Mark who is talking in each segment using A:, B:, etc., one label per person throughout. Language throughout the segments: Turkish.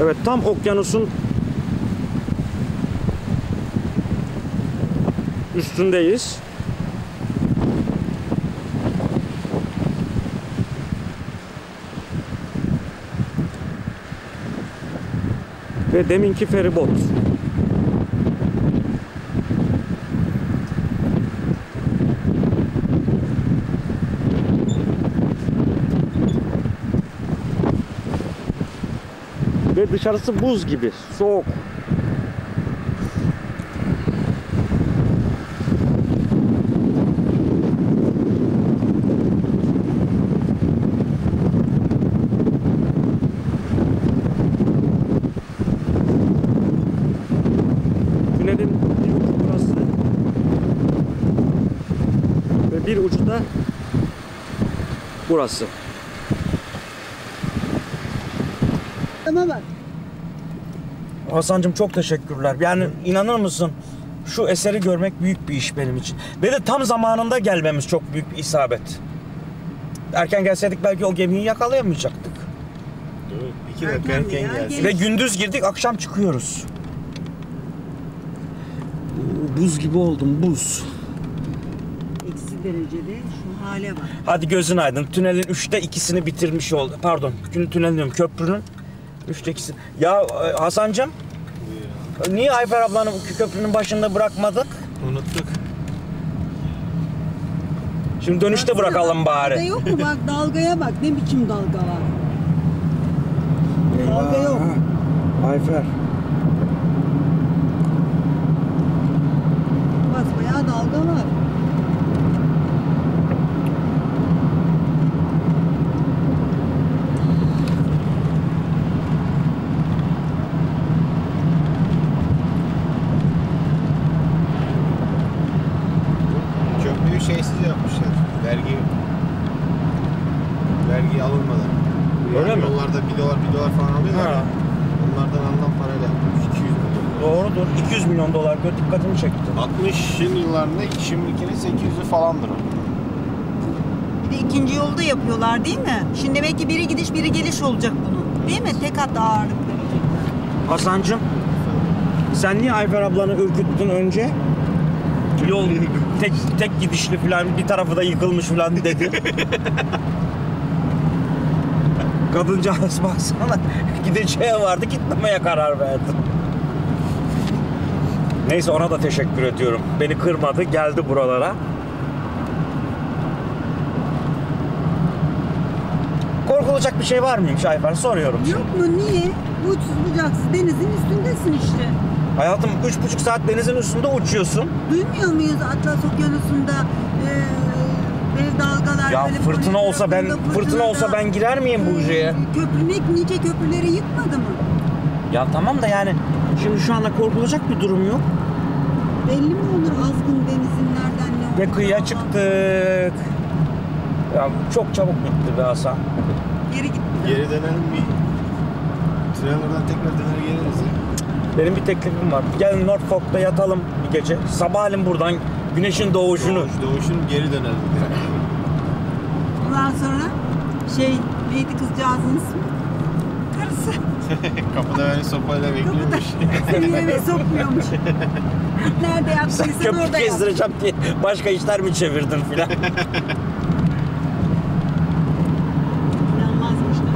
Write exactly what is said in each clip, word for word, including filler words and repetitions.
A: Evet, tam okyanusun üstündeyiz. Ve deminki feribot. Ve dışarısı buz gibi, soğuk. Tünelin bir ucu burası ve bir ucu da burası.
B: Tamam bak.
A: Hasancığım çok teşekkürler. Yani inanır mısın? Şu eseri görmek büyük bir iş benim için. Ve de tam zamanında gelmemiz çok büyük bir isabet. Erken gelseydik belki o gemiyi yakalayamayacaktık.
C: Evet, iki dakika erken gelsin.
A: Ve gündüz girdik, akşam çıkıyoruz. Buz gibi oldum, buz.
B: Eksi derecede şu hale bak.
A: Hadi gözün aydın. Tünelin üçte ikisini bitirmiş oldu. Pardon, tünel diyorum, köprünün üçte ikisi. Ya Hasancığım, niye Ayfer ablanı köprünün başında bırakmadık?
C: Unuttuk.
A: Şimdi dönüşte
B: Baksana,
A: bırakalım bari.
B: Dalga yok mu? Bak dalgaya bak. Ne biçim dalga var. Dalga yok.
A: Ayfer.
B: Basbayağı dalga var.
C: Köprüyü şeysiz yapmışlar. Vergi vergi alınmadan.
A: Öyle
C: Yani
A: mi?
C: Yollarda bir dolar bir dolar falan alıyorlar.
A: Ha.
C: Ya. Onlardan alınan parayla yapmış. iki yüz milyon.
A: Doğrudur. iki yüz milyon dolar dikkatimi çekti.
C: altmışın yıllarında şimdikinin sekiz yüzü falandır o.
B: Bir de ikinci yolda yapıyorlar değil mi? Şimdi demek ki biri gidiş biri geliş olacak bunun. Değil mi? Tek hat ağırlık verecekler.
A: Hasancığım, sen niye Ayfer ablanı ürküttün önce? Yol tek tek gidişli falan, bir tarafı da yıkılmış falan dedi. Kadıncağız baksana, gideceği vardı, gitmemeye karar verdi. Neyse, ona da teşekkür ediyorum. Beni kırmadı, geldi buralara. Korkulacak bir şey var mıymış Ayfer? Soruyorum.
B: Yok mu? Niye? Uçsuz bucaksız denizin üstündesin işte.
A: Hayatım, üç buçuk saat denizin üstünde uçuyorsun.
B: Duymuyor muyuz Atlas Okyanusu'nda e, dev dalgalar?
A: Ya
B: böyle
A: fırtına
B: boyunca
A: olsa ben
B: fırtınada,
A: fırtına olsa ben girer miyim bu şeye?
B: Köprü nice köprüleri yıkmadı mı?
A: Ya tamam da yani şimdi şu anda korkulacak bir durum yok.
B: Belli mi olur azgın denizin nereden ne
A: Ve
B: olduğunu?
A: kıyıya çıktık. Ya çok çabuk bitti be Hasan.
B: Geri gitti.
C: Geri dönelim bir. Trailer'dan tekrar döner geliriz ya.
A: Benim bir teklifim var. Gel Norfolk'ta yatalım bir gece. Sabahleyin buradan güneşin doğuşunu.
C: Doğuş, doğuşun geri dönelim.
B: Ondan sonra şey neydi kızcağızın ismi? Karısı.
C: Kapıda beni sopayla bekliyormuş.
B: Seni eve sokmuyormuş. Nerede
A: Sen
B: yaptıysan
A: köprü
B: orada yap.
A: gezdireceğim diye başka işler mi çevirdin filan?
B: İnanmazmış da.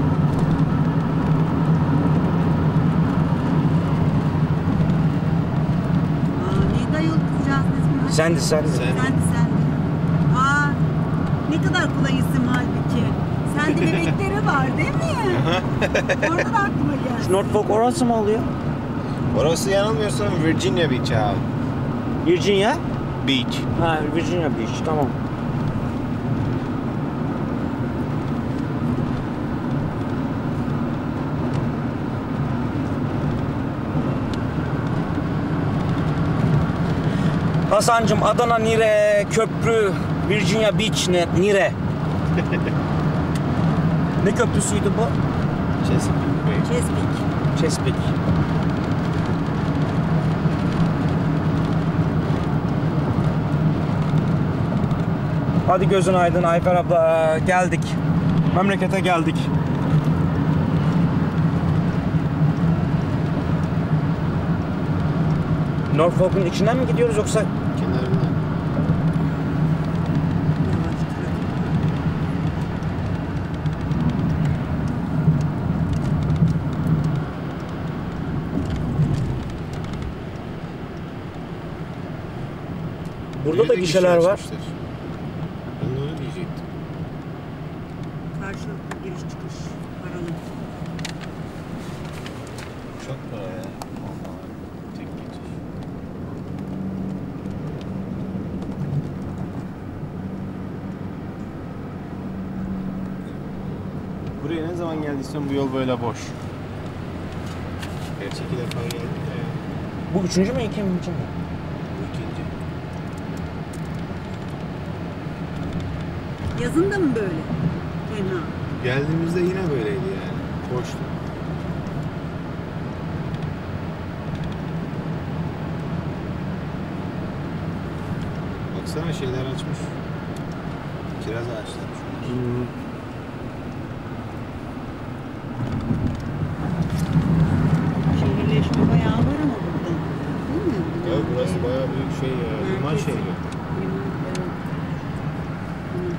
B: Aa, neydi ayol kızcağızın ismi?
A: Sendi sendi.
C: Sen-
B: Sendi sendi. Aa, ne kadar kolay isim halbuki. Sendi bebekleri var değil mi? Oradan aklıma geldi.
A: Norfolk orası mı oluyor?
C: Orası yanılmıyorsam Virginia Beach abi.
A: Virginia?
C: Beach.
A: Ha, Virginia Beach, tamam. Hasancığım, Adana Nire, köprü, Virginia Beach ne? Nire. Ne köprüsüydü bu?
C: Chesapeake Bay.
B: Chesapeake.
A: Chesapeake. Hadi gözün aydın Ayfer abla, geldik. Memlekete geldik. Norfolk'un içinden mi gidiyoruz yoksa?
C: Kenarından.
B: Yavaş trafik.
A: Burada da
C: Yine de
A: gişeler
C: gişe
A: var.
C: açmışlar. Ben de onu diyecektim.
B: Karşılıklı giriş çıkış paralı.
C: Çok para ya. Vallahi. Tek geçiş. Buraya ne zaman geldiysen bu yol böyle boş. Gerçi iki defa geldik de yani.
A: Bu üçüncü mü ikinci mi?
C: Bu ikinci.
B: Yazın da mı böyle? Fena.
C: Geldiğimizde yine böyleydi yani. Boştu. Baksana şeyler açmış. Kiraz ağaçları.
A: Hmm.
B: Şehirleşme bayağı var ama burada. Değil mi?
C: Ya burası bayağı büyük şey ya. Liman
B: Merkezi.
C: şehri.
B: Liman, evet. Hı.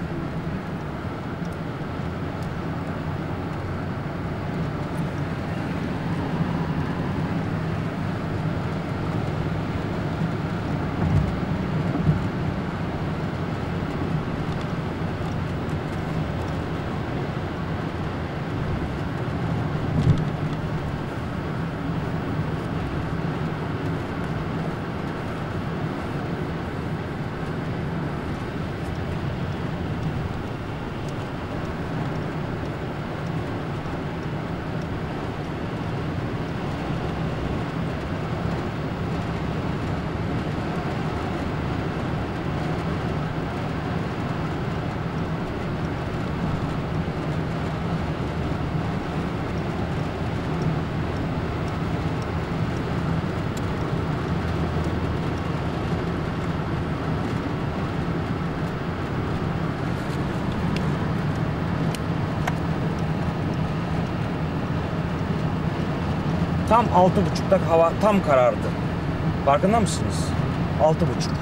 A: Tam altı buçukta hava tam karardı. Farkında mısınız? Altı buçuk.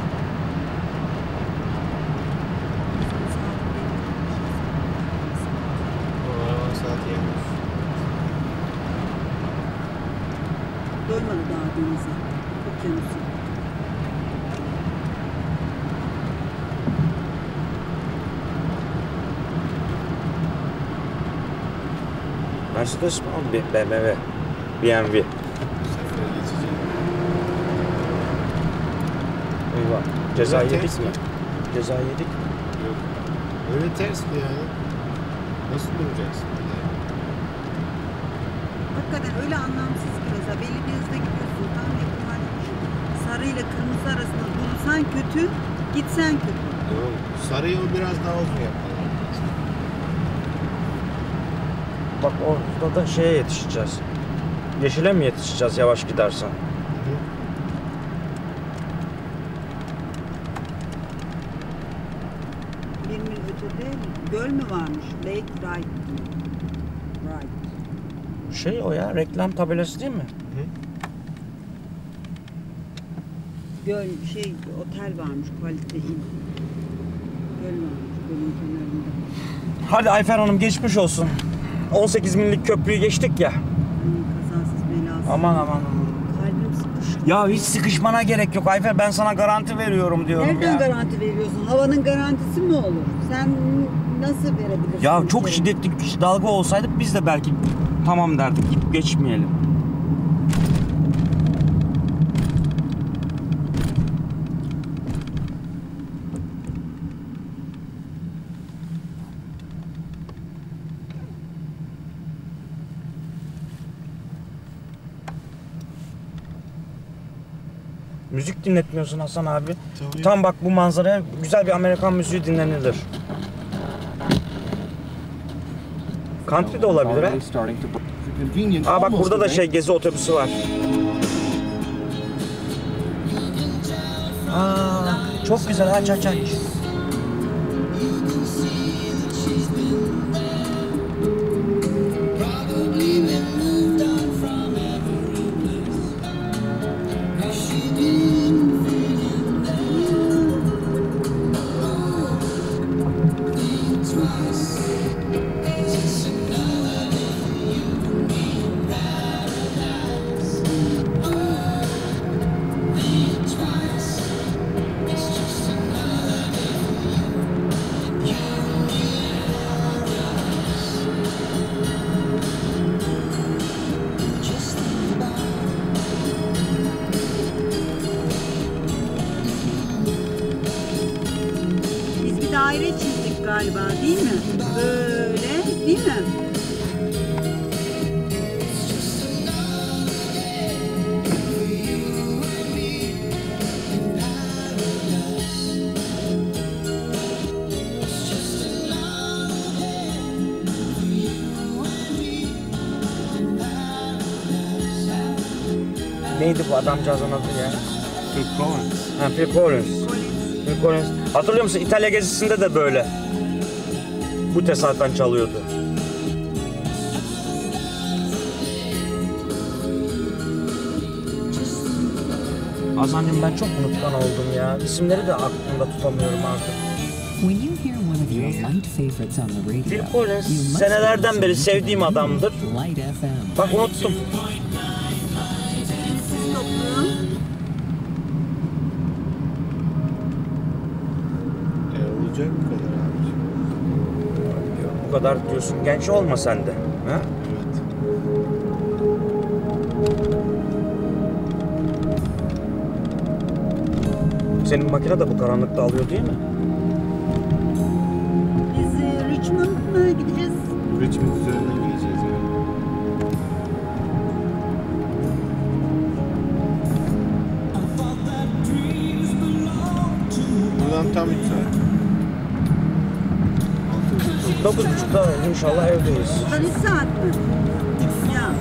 C: O araba saati yanmış.
B: Doymadı daha denize. Okyanusu.
A: Mercedes mi aldı? B M W. B M W.
C: Sefer geçeceğim.
A: Eyvah. Ceza
C: Öyle
A: yedik
C: ters
A: mi?
C: mi?
A: Ceza yedik mi?
C: Yok. Öyle ters ki yani. Nasıl duracaksın?
B: Hakikaten öyle anlamsız ki mesela belli bir hızda gidiyorsun. Tam yakınlaşmış. Sarı ile kırmızı arasında durursan kötü, gitsen kötü.
C: Doğru. Sarıyı o biraz daha uzun yapmalar lazım.
A: Bak orada da şeye yetişeceğiz. Yeşile mi yetişeceğiz yavaş gidersen?
C: Hı hı.
B: Bir mil ötede göl mü varmış? Lake Right. Right.
A: Şey o ya, reklam tabelası değil mi?
C: Hı.
B: Göl şey otel varmış, Quality Inn. Göl varmış gölün kenarında.
A: Hadi Ayfer Hanım geçmiş olsun. on sekiz millik köprüyü geçtik ya.
B: Hani kazasız belasız.
A: Aman aman.
B: Kalbim sıkıştı.
A: Ya hiç sıkışmana gerek yok Ayfer, ben sana garanti veriyorum diyorum
B: Nereden
A: ya.
B: garanti veriyorsun? Havanın garantisi mi olur? Sen nasıl verebilirsin?
A: Ya
B: bir
A: çok
B: kere?
A: şiddetli bir dalga olsaydı biz de belki tamam derdik, gidip geçmeyelim. Müzik dinletmiyorsun Hasan abi.
C: Tabii.
A: Tam bak bu manzaraya güzel bir Amerikan müziği dinlenilir. Country de olabilir ha. Aa bak burada da şey gezi otobüsü var. Aa çok güzel, aç aç aç.
D: She did.
B: daire çizdik galiba, değil mi? Böyle, değil mi?
A: Neydi bu adamcağızın adı ya?
C: Phil Collins.
A: Ha, Phil Collins. Phil Collins. Hatırlıyor musun? İtalya gezisinde de böyle. Bu tesadüfen çalıyordu. Hasan'cığım ben çok unutkan oldum ya. İsimleri de aklımda tutamıyorum artık.
D: When you hear one of your light favorites on the radio,
A: Phil Collins
D: you must
A: senelerden beri sevdiğim adamdır.
D: Light F M.
A: Bak unuttum.
B: Siz topluğun.
C: E, olacak bu kadar abi.
A: Bu kadar diyorsun. Genç olma sen de. Ha?
C: Evet.
A: Senin makine de bu karanlıkta alıyor değil mi?
B: Biz e, Richmond mı gideceğiz?
C: Richmond üzerinden gideceğiz yani. Buradan tam üç saat.
A: Dokuz buçukta inşallah evdeyiz.
B: Buradan üç saat mi? Ya.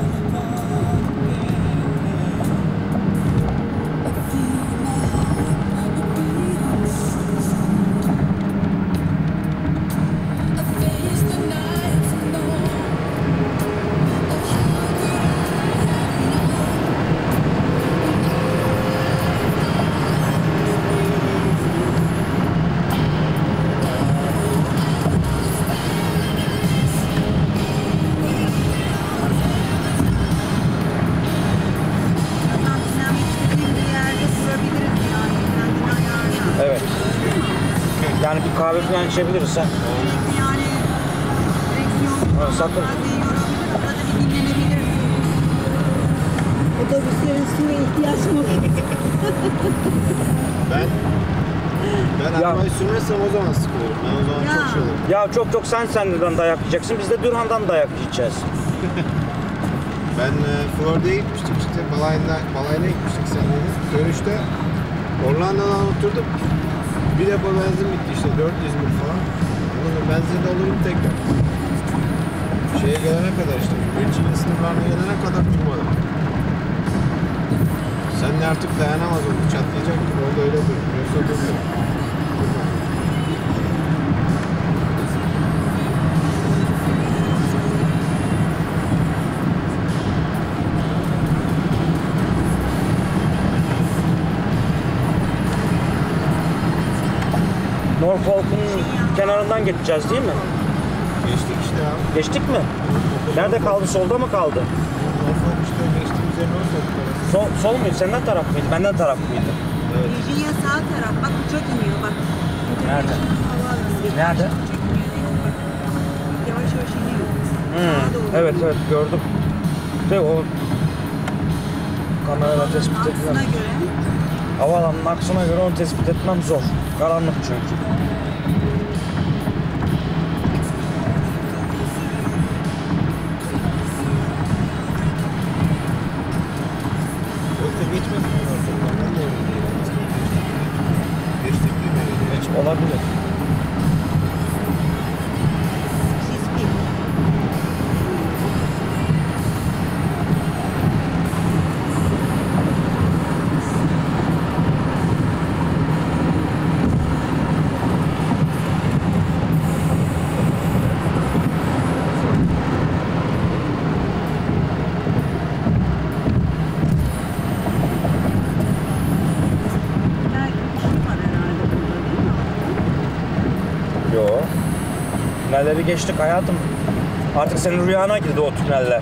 B: Buradan dinlenmek istediğim bir yerde durabiliriz yani. Kendini ayarla.
A: Evet. Yani bir kahve falan içebiliriz ha.
B: Yani direksiyon
A: Ha, sakın.
B: radyoyu yorabilir, orada bir dinlenebiliriz. Otobüslerin suya ihtiyaç mı?
C: Ben ben
A: Ya.
C: arabayı sürmezsem o zaman sıkılırım. Ben o zaman
B: Ya.
C: çok şey olurum.
A: Ya çok çok sen senden dayak yiyeceksin. Biz de Dürhan'dan dayak yiyeceğiz.
C: Ben e, Florida'ya gitmiştik işte. Balayına, balayına gitmiştik seninle. Dönüşte Orlando'dan oturduk. Bir depo benzin bitti işte. dört yüz mil falan. Onu benzin doldurup tekrar. Şeye gelene kadar işte. Virginia sınırlarına gelene kadar durmadım. Sen de artık dayanamaz oldu. Çatlayacak gibi oldu, öyle dur. Yoksa durmuyor.
A: Norfolk'un kenarından geçeceğiz değil mi?
C: Geçtik işte abi.
A: Geçtik mi? Nerede kaldı? Solda mı kaldı?
C: Norfolk işte geçtiğimiz yer Norfolk orası.
A: Sol, sol muydu? Senden taraf mıydı? Benden taraf mıydı?
C: Evet.
B: Virginia sağ taraf. Bak uçak iniyor bak.
A: Nerede?
B: International Havaalanı geçmiş.
A: Nerede?
B: Uçak iniyor değil mi? Bak. Yavaş yavaş iniyor.
A: Hmm,
B: Sağa doğru.
A: evet evet gördüm. De o kamerada tespit
B: Aksına
A: etmem.
B: göre.
A: Havaalanının aksına göre onu tespit etmem zor. Karanlık çünkü.
C: Yoksa geçmedik mi Norfolk'tan? Ben de öyle değilim. Geçtik değil mi?
A: Hiç olabilir.
B: Çizgi. Belki bir şey var herhalde burada değil mi?
A: Yo. Tünelleri geçtik hayatım. Artık senin rüyana girdi o tüneller.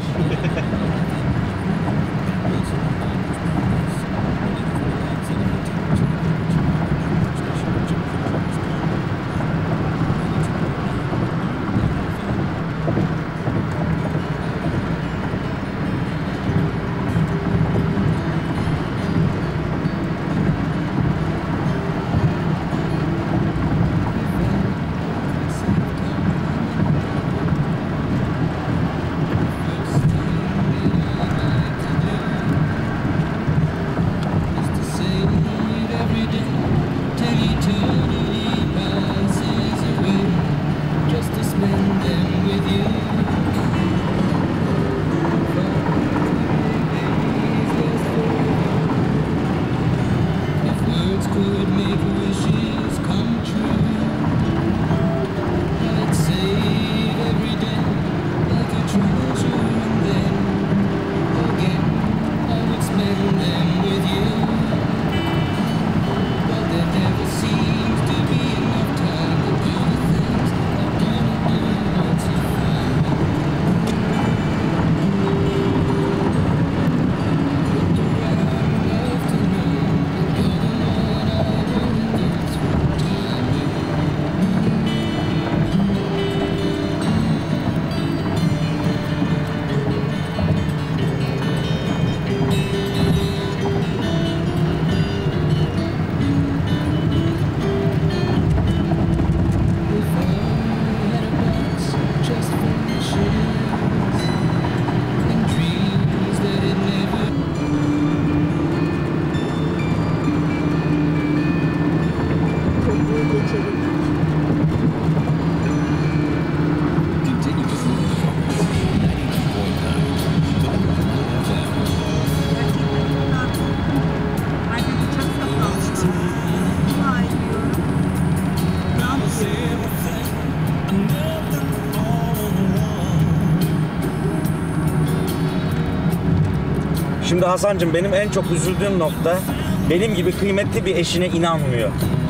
A: Şimdi Hasancığım benim en çok üzüldüğüm nokta benim gibi kıymetli bir eşine inanmıyor.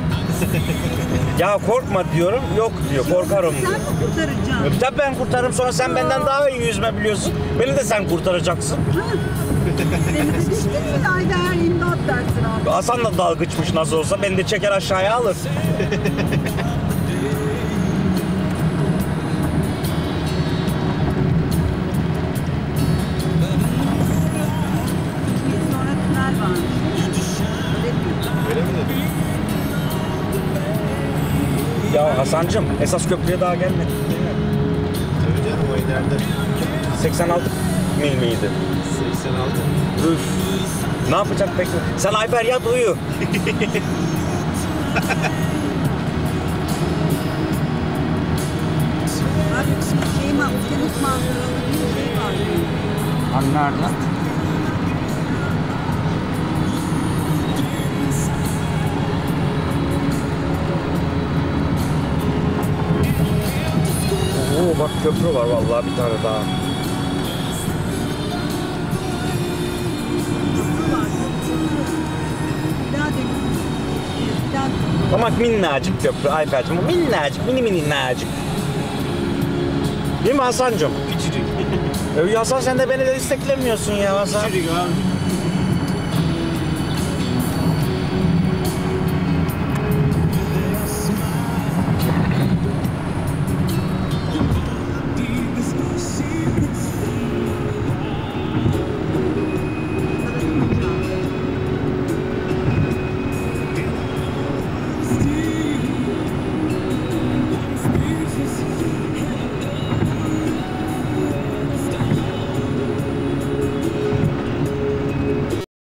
A: Ya korkma diyorum, yok diyor, korkarım
B: Sen
A: diyor.
B: mi kurtaracaksın?
A: Tabii ben kurtarırım, sonra sen benden daha iyi yüzme biliyorsun. Beni de sen kurtaracaksın.
B: Seni de düştün mü? Ayda her imdat dersin abi.
A: Hasan da dalgıçmış nasıl olsa, beni de çeker aşağıya alır.
B: Bir yıl sonra tünel varmış. Öyle diyor.
C: Öyle mi dedin?
A: Ya Hasancığım, esas köprüye daha gelmedik.
C: Tabii canım, o ileride.
A: seksen altı mil miydi?
C: seksen altı.
A: Üf. Ne yapacak peki? Sen Ayfer yat uyu.
B: Bak şey mi? Okyanus manzaralı bir şey var.
A: Hani nerede? Oo bak köprü var vallahi, bir tane daha.
B: Köprü var. Bir daha deniz. Bir daha
A: Ama minnacık köprü Ayfer'cim. Minnacık, mini mini minnacık. Değil mi Hasancığım?
C: Küçücük.
A: Ee, Hasan sen de beni de desteklemiyorsun ya Hasan.
C: Küçücük abi.